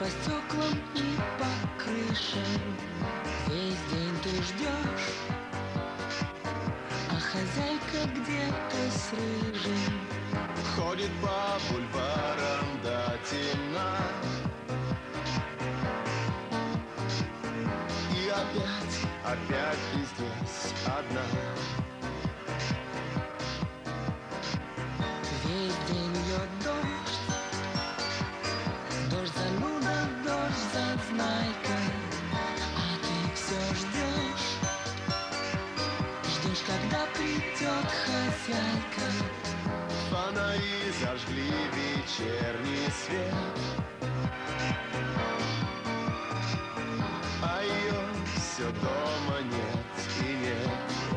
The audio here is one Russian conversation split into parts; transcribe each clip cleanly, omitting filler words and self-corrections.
по стеклам и по крышам. Весь день ты ждешь, а хозяйка где-то с рыжим ходит по бульварам до темна. И опять ты здесь одна. Весь день льет дождь, дождь зануда, дождь зазнайка, а ты все ждешь, ждешь, когда придет хозяйка. Фонари зажгли вечерний свет, а ее все дома нет и нет.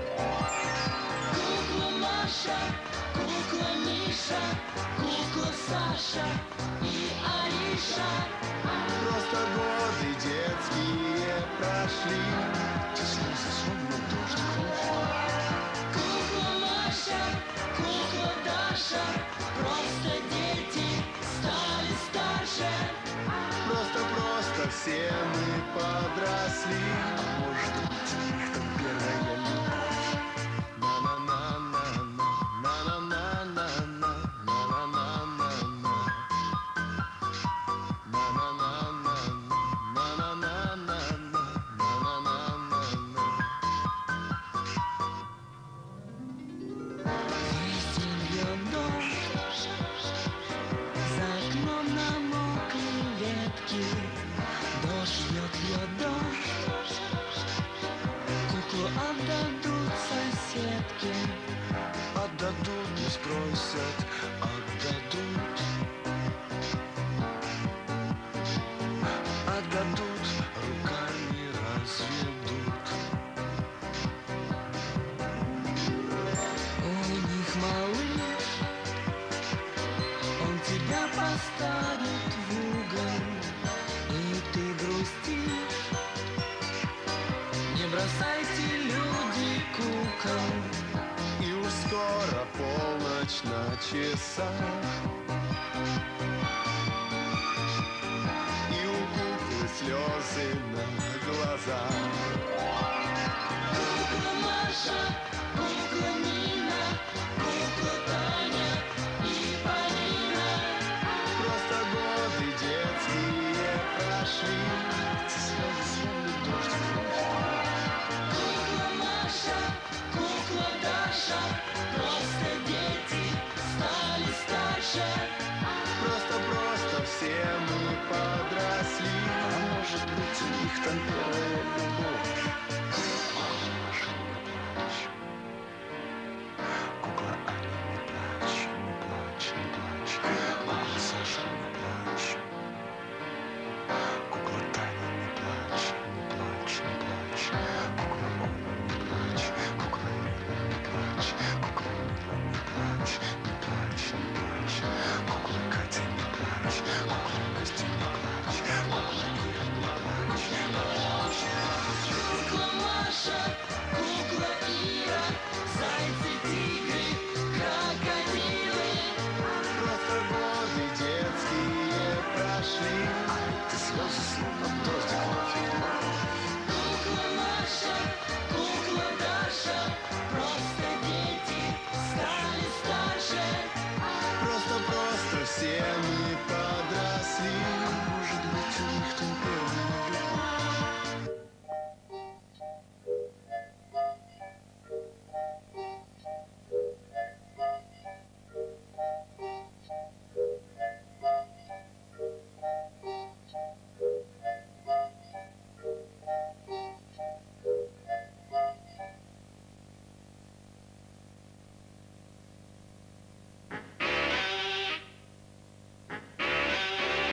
Кукла Маша, кукла Миша, кукла Саша и Ариша. Просто годы детские прошли. Кукла Маша, кукла Даша, просто дети стали старше. Просто все мы подросли. Может быть, у них там первая любовь. На-на-на-на-на, на-на-на-на-на, на-на-на-на-на, на-на-на-на-на, на-на-на-на-на. Весь день льет дождь, за окном намокли ветки. Дождь льет дождь, куклу отдадут соседке. Отдадут, не спросят, отдадут. Отдадут, руками разведут. У них малыш, он тебя поставит в угол, и ты грустишь. Не бросайте, люди, кукол. И уж скоро полночь на часах, и у куклы слезы на глазах. Кукла Маша, кукла Нина, кукла Таня и Полина. Просто годы детские прошли. Кукла Маша, кукла Даша, просто дети стали старше. Просто все мы подросли. А может быть, у них там первая любовь. Маша, не плачь. Кукла Аня, не плачь, не плачь, не плачь. Кукла Саша, не плачь. Кукла Таня, не плачь, не плачь, не плачь. Кукла Оля, не плачь. Кукла Мила, не плачь. Кукла Мила, не плачь, не плачь, не плачь. Кукла Катя, не плачь. Кукла Настя, не плачь. Кукла